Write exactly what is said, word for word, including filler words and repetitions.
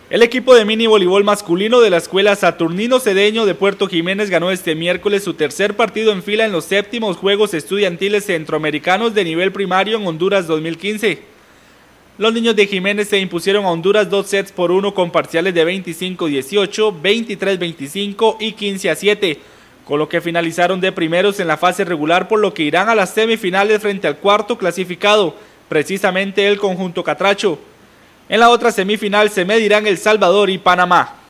El equipo de mini voleibol masculino de la Escuela Saturnino Cedeño de Puerto Jiménez ganó este miércoles su tercer partido en fila en los séptimos Juegos Estudiantiles Centroamericanos de nivel primario en Honduras dos mil quince. Los niños de Jiménez se impusieron a Honduras dos sets por uno con parciales de veinticinco a dieciocho, veintitrés a veinticinco y quince a siete, con lo que finalizaron de primeros en la fase regular, por lo que irán a las semifinales frente al cuarto clasificado, precisamente el conjunto catracho. En la otra semifinal se medirán El Salvador y Panamá.